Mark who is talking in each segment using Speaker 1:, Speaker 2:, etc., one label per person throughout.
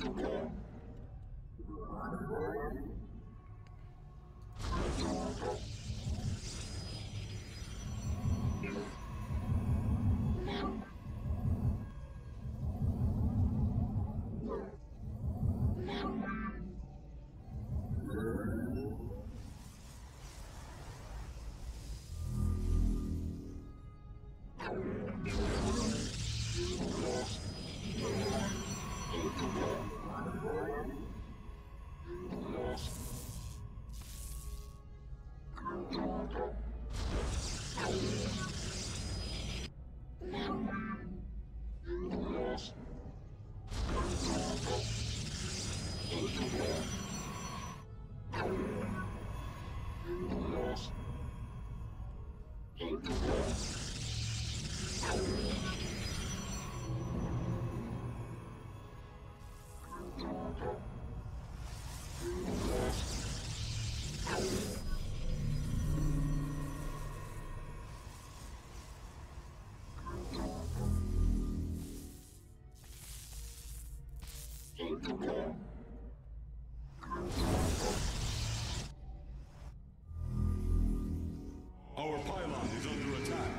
Speaker 1: Our pylon is under attack.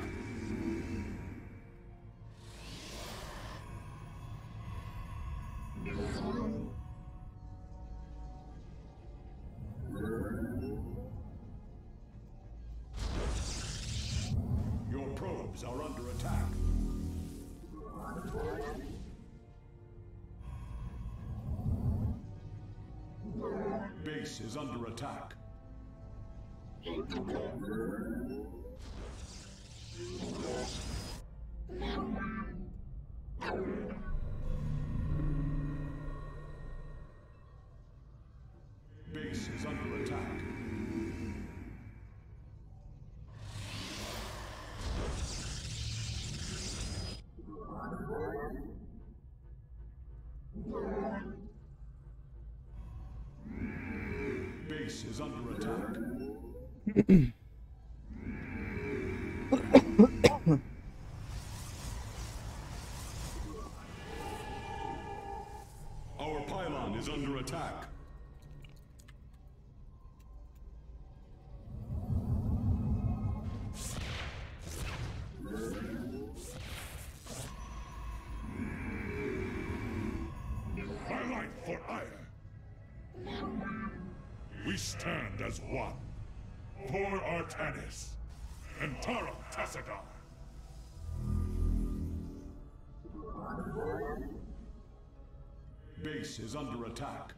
Speaker 1: Your probes are under attack. Base is under attack. Base is under attack. Base is under attack. Our pylon is under attack.
Speaker 2: Highlight for ire. We stand as one. For Artanis and Taram Tassadar.
Speaker 1: Base is under attack.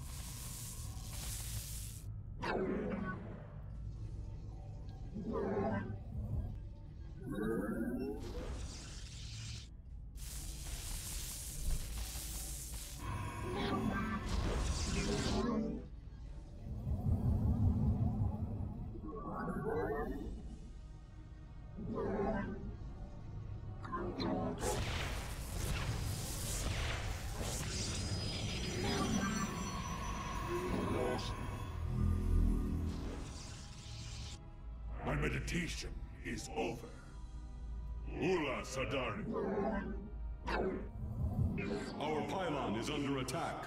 Speaker 2: My meditation is over. Ula Sadari.
Speaker 1: Our pylon is under attack.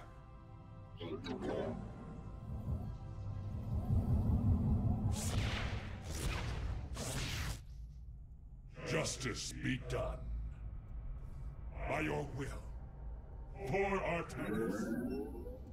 Speaker 2: Justice be done. By your will. For Artanis.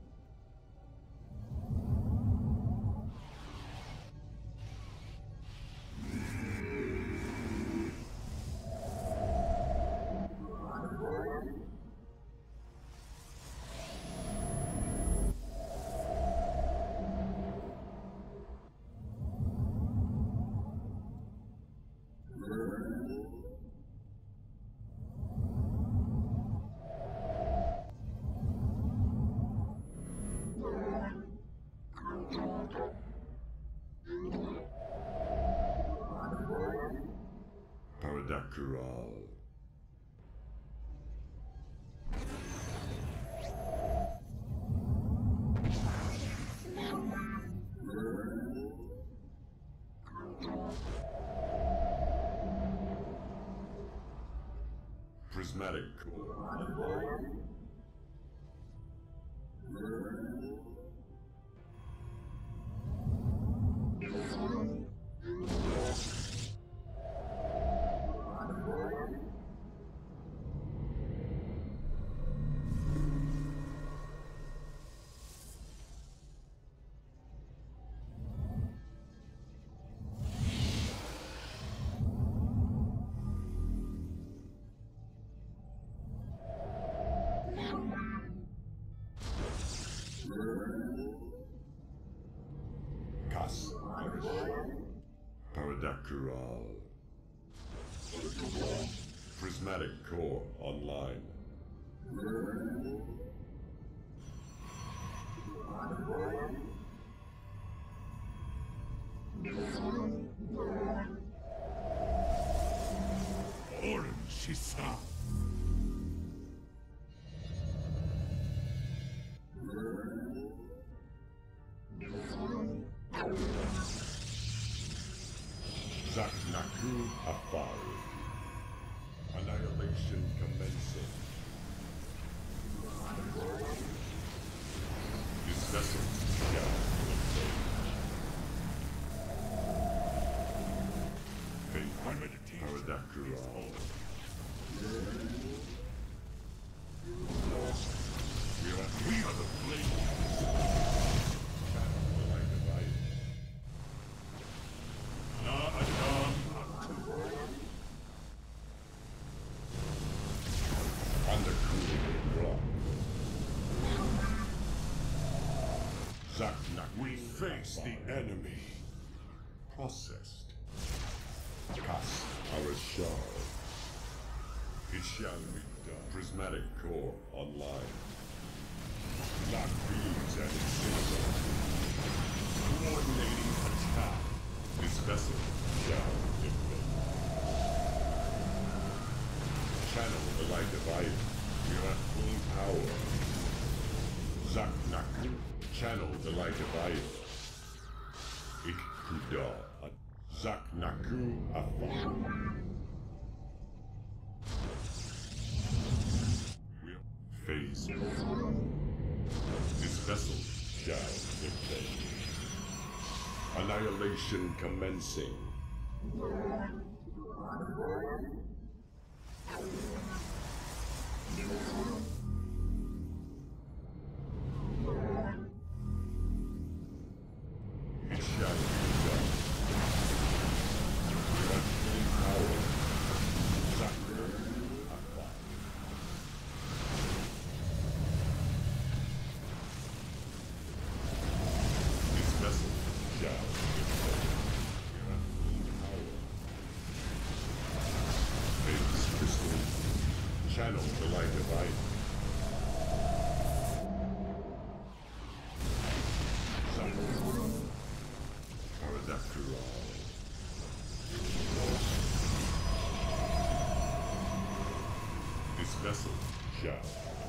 Speaker 2: Paradakural. Prismatic core. Prismatic core online. Orin Shisa. Zaknaku Afari. Annihilation commencing. This vessel shall fate. My meditation is over. We are the flames. Will I divide? Na Adam under cool rock. Zaknak, we face the enemy. Processed. Cast our shard. It shall be done. Prismatic core online. Lock beams and incinerators. Coordinating attack. This vessel shall defend. Channel the light divider. We are at full power. Zaknaku. Channel the light divider. Ikkuda. Zaknaku Afar. Phase. This vessel shall defend. Annihilation commencing. It shall be done. We have full power. Zaknaku Afar. This vessel shall defend. We have full power. Phase crystal. Channel the light divide. This vessel shall.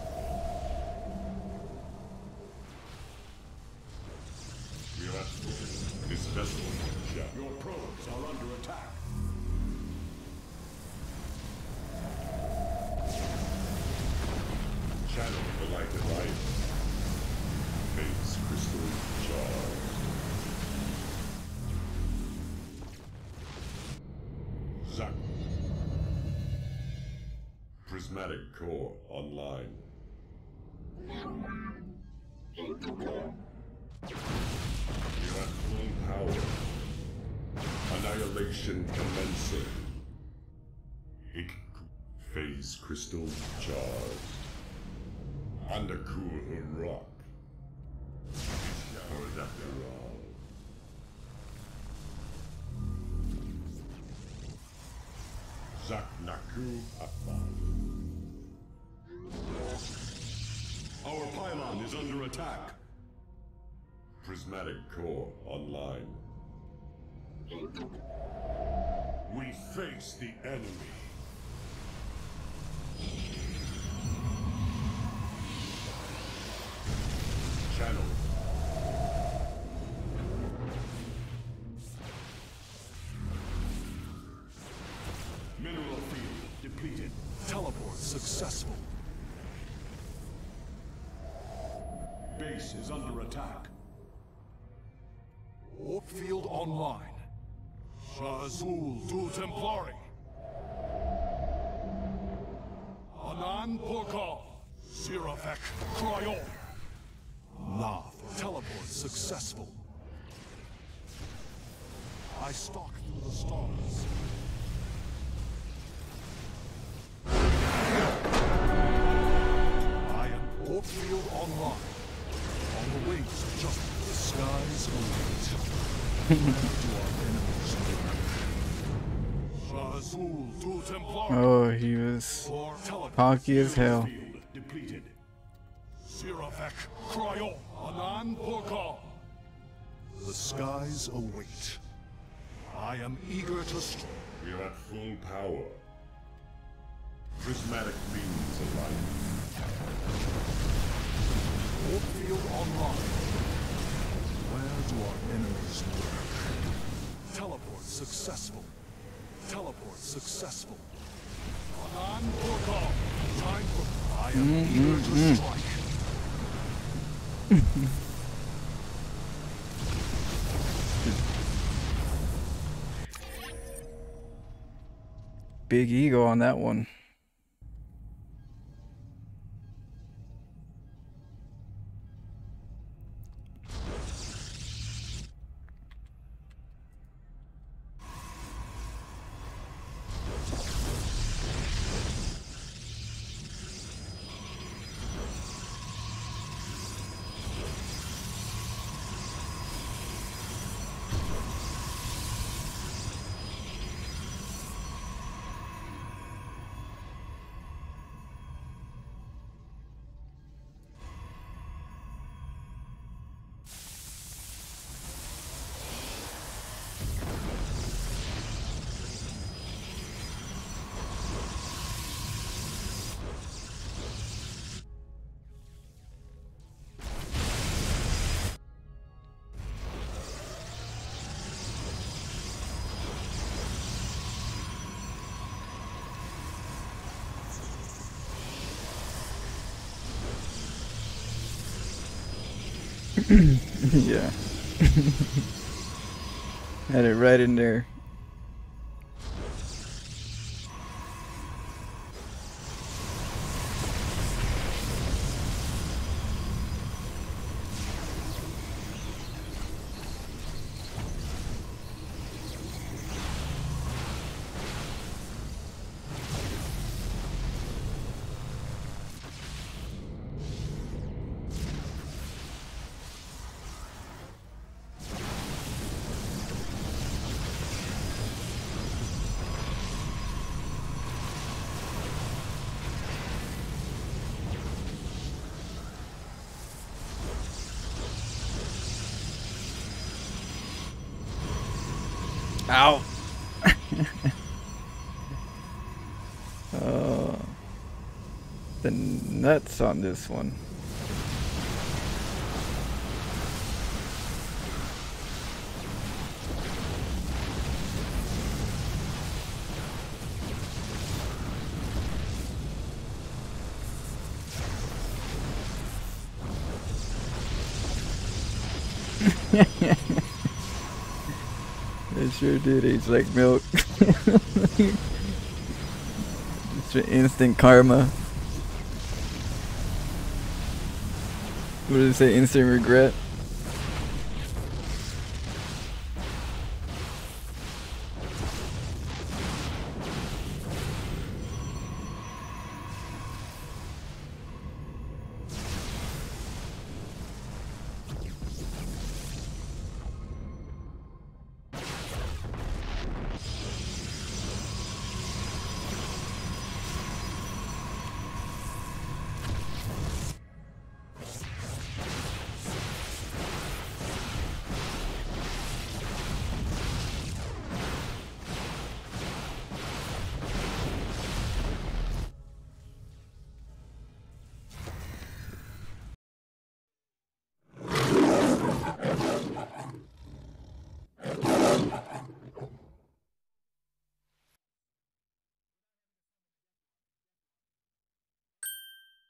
Speaker 2: We are at this vessel shall.
Speaker 1: Your probes are under attack.
Speaker 2: Channel the light divide. Phase crystal charged. Zack. Prismatic core online. We are at full power. Annihilation commencing. Phase crystal charged. Under cool rock. Showered after all. Zaknaku Afar.
Speaker 1: Our pylon is under attack.
Speaker 2: Prismatic core online. We face the enemy. Channel.
Speaker 1: Mineral field depleted. Teleport successful. Base is under attack.
Speaker 3: Warp field online. Shazul du Templari. Anan Porkal. Sirafek Cryon. Nav teleport successful. I stalk through the stars. I am Warp field online. On the wings of justice, the skies await. To our enemies, Shazul Fool through Templar.
Speaker 4: Oh, he was
Speaker 3: Or teleport.
Speaker 4: cocky as hell.
Speaker 1: Field depleted.
Speaker 3: Siravek, Cryo, Anan Porkal. The skies await. I am eager to strike.
Speaker 2: We are at full power. Prismatic means of life.
Speaker 3: Warp field online. Where do our enemies lurk? Teleport successful. Teleport successful. Anan Porkal. Time for. I am eager to strike.
Speaker 4: Big ego on that one. Yeah. Had it right in there. Ow. The nuts on this one. It sure did taste like milk. It's your instant karma. What did it say? Instant regret?